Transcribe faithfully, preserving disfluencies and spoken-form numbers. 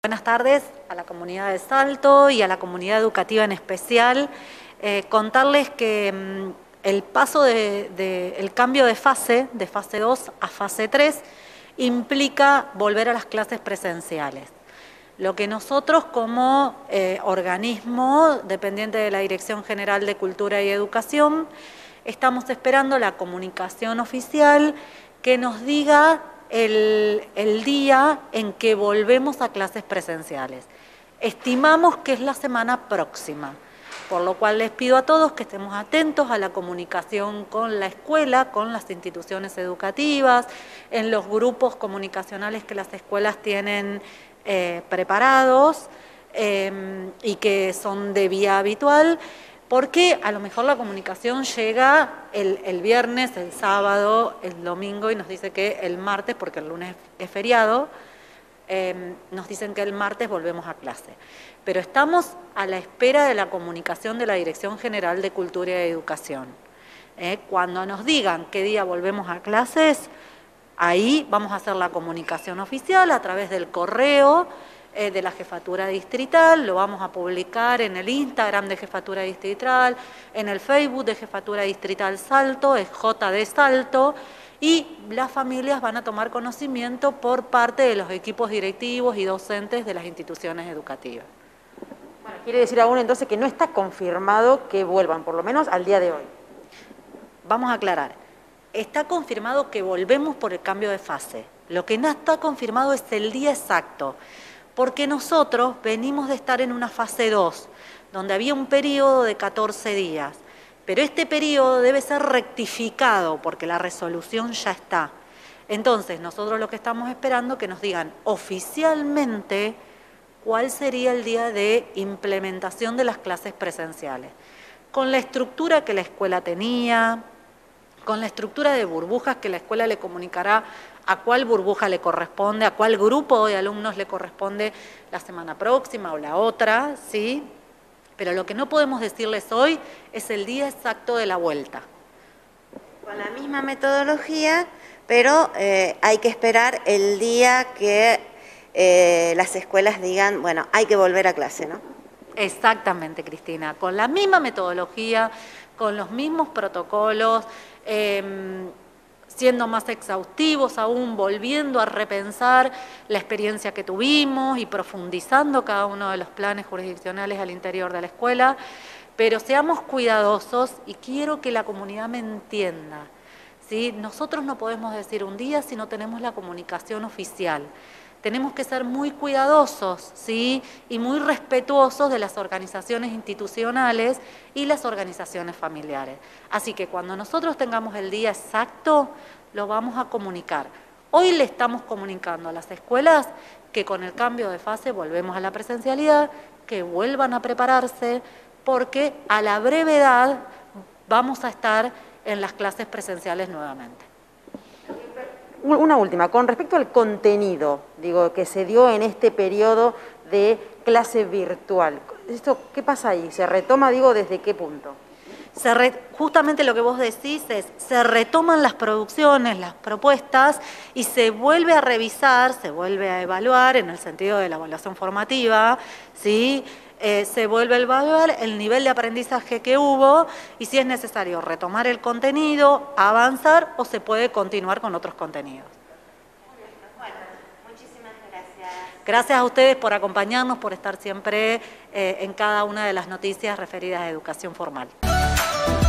Buenas tardes a la comunidad de Salto y a la comunidad educativa en especial. Eh, contarles que mmm, el paso de, de, el cambio de fase, de fase dos a fase tres, implica volver a las clases presenciales. Lo que nosotros como eh, organismo dependiente de la Dirección General de Cultura y Educación estamos esperando la comunicación oficial que nos diga el, el día en que volvemos a clases presenciales. Estimamos que es la semana próxima, por lo cual les pido a todos que estemos atentos a la comunicación con la escuela, con las instituciones educativas, en los grupos comunicacionales que las escuelas tienen eh, preparados eh, y que son de vía habitual, porque a lo mejor la comunicación llega el, el viernes, el sábado, el domingo y nos dice que el martes, porque el lunes es feriado, eh, nos dicen que el martes volvemos a clase. Pero estamos a la espera de la comunicación de la Dirección General de Cultura y Educación. Eh, cuando nos digan qué día volvemos a clases, ahí vamos a hacer la comunicación oficial a través del correo eh, de la Jefatura Distrital, lo vamos a publicar en el Instagram de Jefatura Distrital, en el Facebook de Jefatura Distrital Salto, es J D Salto, y las familias van a tomar conocimiento por parte de los equipos directivos y docentes de las instituciones educativas. Bueno, quiere decir aún entonces que no está confirmado que vuelvan, por lo menos al día de hoy. Vamos a aclarar, está confirmado que volvemos por el cambio de fase. Lo que no está confirmado es el día exacto, porque nosotros venimos de estar en una fase dos, donde había un periodo de catorce días. Pero este periodo debe ser rectificado porque la resolución ya está. Entonces, nosotros lo que estamos esperando es que nos digan oficialmente cuál sería el día de implementación de las clases presenciales. Con la estructura que la escuela tenía, con la estructura de burbujas que la escuela le comunicará a cuál burbuja le corresponde, a cuál grupo de alumnos le corresponde la semana próxima o la otra, ¿sí? Pero lo que no podemos decirles hoy es el día exacto de la vuelta. Con la misma metodología, pero eh, hay que esperar el día que eh, las escuelas digan, bueno, hay que volver a clase, ¿no? Exactamente, Cristina, con la misma metodología, con los mismos protocolos, eh, siendo más exhaustivos aún, volviendo a repensar la experiencia que tuvimos y profundizando cada uno de los planes jurisdiccionales al interior de la escuela, pero seamos cuidadosos y quiero que la comunidad me entienda, ¿sí? Nosotros no podemos decir un día si no tenemos la comunicación oficial. Tenemos que ser muy cuidadosos, ¿sí? Y muy respetuosos de las organizaciones institucionales y las organizaciones familiares. Así que cuando nosotros tengamos el día exacto, lo vamos a comunicar. Hoy le estamos comunicando a las escuelas que con el cambio de fase volvemos a la presencialidad, que vuelvan a prepararse, porque a la brevedad vamos a estar en las clases presenciales nuevamente. Una última, con respecto al contenido, digo, que se dio en este periodo de clase virtual. ¿Esto qué pasa ahí? ¿Se retoma, digo, desde qué punto? Se re, justamente lo que vos decís es, se retoman las producciones, las propuestas, y se vuelve a revisar, se vuelve a evaluar, en el sentido de la evaluación formativa, ¿sí? Eh, se vuelve a evaluar el nivel de aprendizaje que hubo y si es necesario retomar el contenido, avanzar o se puede continuar con otros contenidos. Bueno, muchísimas gracias. Gracias a ustedes por acompañarnos, por estar siempre eh, en cada una de las noticias referidas a educación formal.